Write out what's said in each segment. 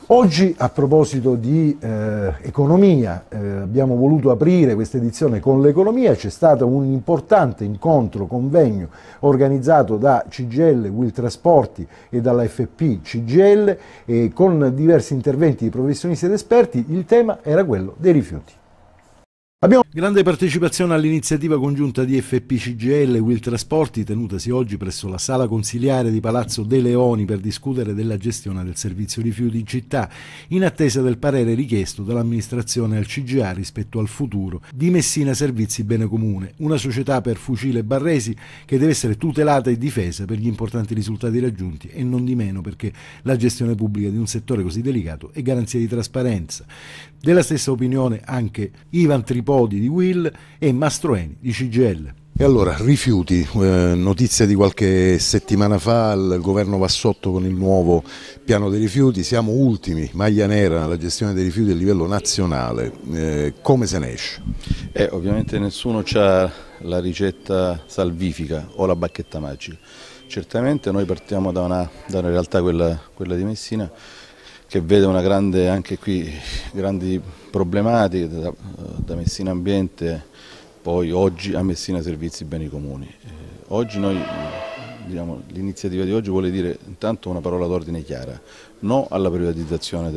Oggi, a proposito di economia, abbiamo voluto aprire questa edizione con l'economia. C'è stato un importante incontro, convegno organizzato da CGIL, Will Trasporti e dalla FP CGIL, con diversi interventi di professionisti ed esperti. Il tema era quello dei rifiuti. Abbiamo grande partecipazione all'iniziativa congiunta di FP CGIL e Will Trasporti, tenutasi oggi presso la sala consiliare di Palazzo De Leoni per discutere della gestione del servizio rifiuti in città, in attesa del parere richiesto dall'amministrazione al CGA rispetto al futuro di Messina Servizi Bene Comune, una società per Fucile Barresi che deve essere tutelata e difesa per gli importanti risultati raggiunti e non di meno perché la gestione pubblica di un settore così delicato è garanzia di trasparenza. Della stessa opinione anche Ivan Tripodi di Will e Mastroeni di CGIL. E allora, rifiuti, notizia di qualche settimana fa, il governo va sotto con il nuovo piano dei rifiuti, siamo ultimi, maglia nera nella gestione dei rifiuti a livello nazionale, come se ne esce? Ovviamente nessuno ha la ricetta salvifica o la bacchetta magica, certamente noi partiamo da una realtà, quella di Messina, che vede anche qui grandi problematiche, da Messina Ambiente poi oggi a Messina Servizi Beni Comuni. Oggi l'iniziativa di oggi vuole dire intanto una parola d'ordine chiara, no alla privatizzazione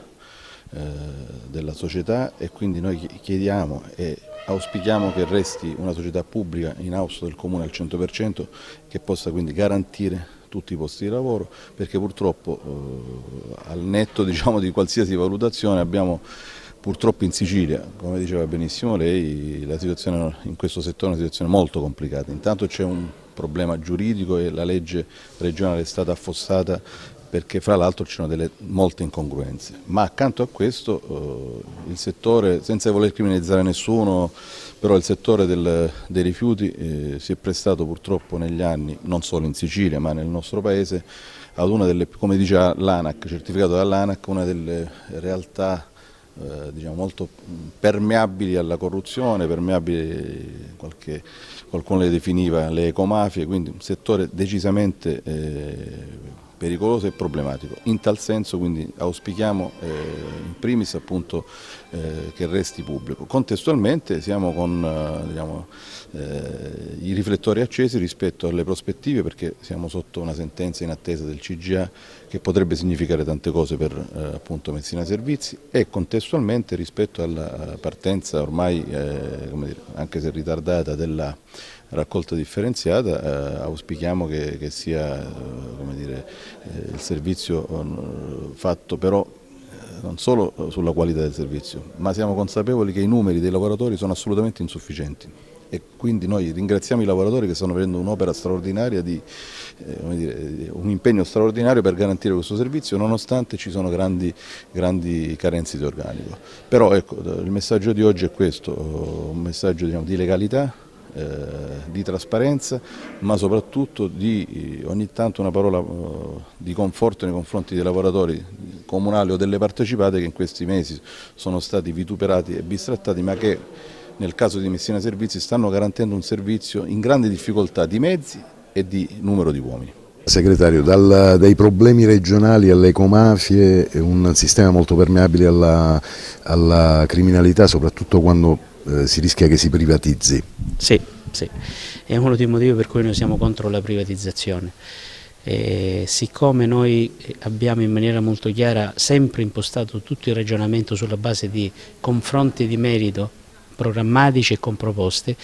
della società, e quindi noi chiediamo e auspichiamo che resti una società pubblica in house del Comune al 100%, che possa quindi garantire tutti i posti di lavoro, perché purtroppo al netto di qualsiasi valutazione abbiamo purtroppo in Sicilia, come diceva benissimo lei, la situazione in questo settore è una situazione molto complicata. Intanto c'è un problema giuridico e la legge regionale è stata affossata perché fra l'altro ci sono molte incongruenze, ma accanto a questo il settore, senza voler criminalizzare nessuno, però il settore dei rifiuti si è prestato purtroppo negli anni, non solo in Sicilia ma nel nostro paese, ad una delle, come dice l'ANAC, certificato dall'ANAC, una delle realtà molto permeabili alla corruzione, permeabili, qualcuno le definiva le ecomafie, quindi un settore decisamente pericoloso e problematico. In tal senso quindi auspichiamo in primis appunto che resti pubblico. Contestualmente siamo con i riflettori accesi rispetto alle prospettive, perché siamo sotto una sentenza in attesa del CGA che potrebbe significare tante cose per appunto Messina Servizi, e contestualmente rispetto alla partenza ormai anche se ritardata della raccolta differenziata, auspichiamo che sia il servizio fatto però non solo sulla qualità del servizio, ma siamo consapevoli che i numeri dei lavoratori sono assolutamente insufficienti, e quindi noi ringraziamo i lavoratori che stanno facendo un'opera straordinaria, un impegno straordinario per garantire questo servizio, nonostante ci sono grandi carenze di organico. Però ecco, il messaggio di oggi è questo, un messaggio di legalità, di trasparenza, ma soprattutto di ogni tanto una parola di conforto nei confronti dei lavoratori comunali o delle partecipate che in questi mesi sono stati vituperati e bistrattati, ma che nel caso di Messina Servizi stanno garantendo un servizio in grande difficoltà di mezzi e di numero di uomini. Segretario, dai problemi regionali alle ecomafie, un sistema molto permeabile alla criminalità, soprattutto quando si rischia che si privatizzi. Sì, è uno dei motivi per cui noi siamo contro la privatizzazione. Siccome noi abbiamo in maniera molto chiara sempre impostato tutto il ragionamento sulla base di confronti di merito programmatici e con proposte,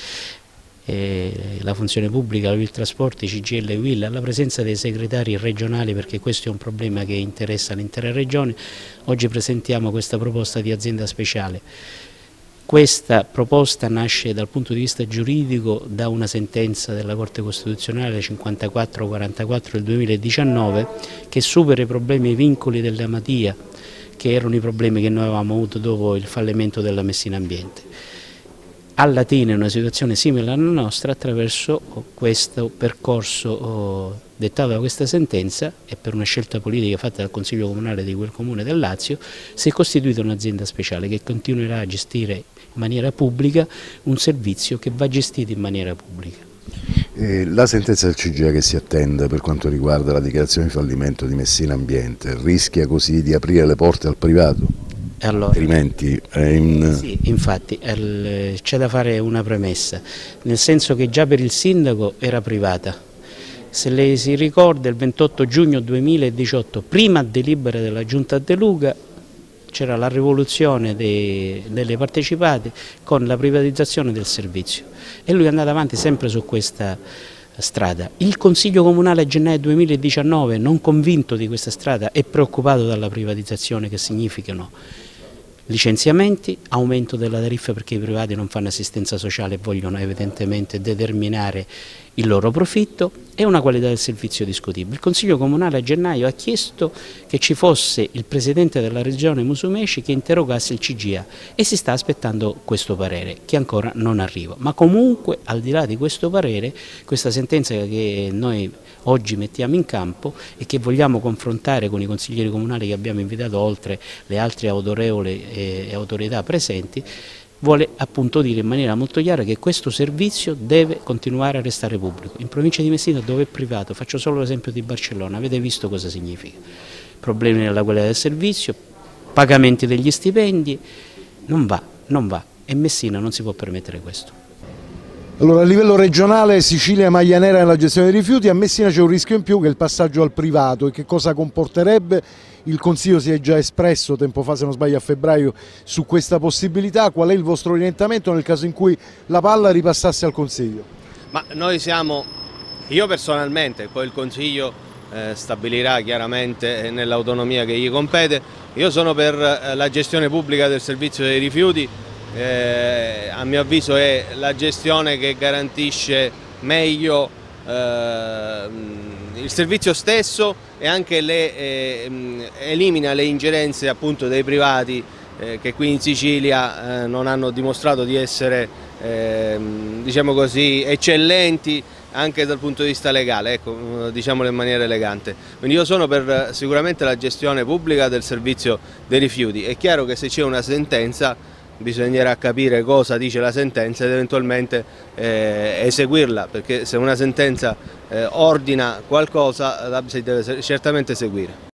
la funzione pubblica, Will Trasporti, CGIL e Will, alla presenza dei segretari regionali, perché questo è un problema che interessa l'intera regione, oggi presentiamo questa proposta di azienda speciale. Questa proposta nasce dal punto di vista giuridico da una sentenza della Corte Costituzionale 5444 del 2019 che supera i problemi e i vincoli della Madia, che erano i problemi che noi avevamo avuto dopo il fallimento della Messina Ambiente. Allatina una situazione simile alla nostra attraverso questo percorso dettato da questa sentenza, e per una scelta politica fatta dal Consiglio Comunale di quel Comune del Lazio si è costituita un'azienda speciale che continuerà a gestire in maniera pubblica un servizio che va gestito in maniera pubblica. La sentenza del CGIA che si attende per quanto riguarda la dichiarazione di fallimento di Messina Ambiente rischia così di aprire le porte al privato? Allora, altrimenti sì, infatti c'è da fare una premessa, nel senso che già per il sindaco era privata. Se lei si ricorda, il 28 giugno 2018, prima delibera della Giunta De Luca, c'era la rivoluzione delle partecipate con la privatizzazione del servizio e lui è andato avanti sempre su questa strada. Il Consiglio Comunale a gennaio 2019, non convinto di questa strada, è preoccupato dalla privatizzazione, che significano licenziamenti, aumento della tariffa perché i privati non fanno assistenza sociale e vogliono evidentemente determinare il loro profitto, e una qualità del servizio discutibile. Il Consiglio Comunale a gennaio ha chiesto che ci fosse il Presidente della Regione Musumeci che interrogasse il CGIA e si sta aspettando questo parere che ancora non arriva. Ma comunque, al di là di questo parere, questa sentenza che noi oggi mettiamo in campo e che vogliamo confrontare con i consiglieri comunali che abbiamo invitato, oltre le altre autorevoli autorità presenti, vuole appunto dire in maniera molto chiara che questo servizio deve continuare a restare pubblico. In provincia di Messina, dove è privato, faccio solo l'esempio di Barcellona, avete visto cosa significa: problemi nella qualità del servizio, pagamenti degli stipendi, non va e Messina non si può permettere questo. Allora, a livello regionale Sicilia è maglia nera nella gestione dei rifiuti, a Messina c'è un rischio in più che è il passaggio al privato. E che cosa comporterebbe? Il Consiglio si è già espresso tempo fa, se non sbaglio a febbraio, su questa possibilità. Qual è il vostro orientamento nel caso in cui la palla ripassasse al Consiglio? Ma noi io personalmente, poi il Consiglio stabilirà chiaramente nell'autonomia che gli compete, io sono per la gestione pubblica del servizio dei rifiuti. A mio avviso è la gestione che garantisce meglio il servizio stesso e anche elimina le ingerenze appunto dei privati che qui in Sicilia non hanno dimostrato di essere diciamo così eccellenti anche dal punto di vista legale, ecco, diciamolo in maniera elegante. Quindi io sono per sicuramente la gestione pubblica del servizio dei rifiuti. È chiaro che se c'è una sentenza bisognerà capire cosa dice la sentenza ed eventualmente eseguirla, perché se una sentenza ordina qualcosa la si deve certamente eseguire.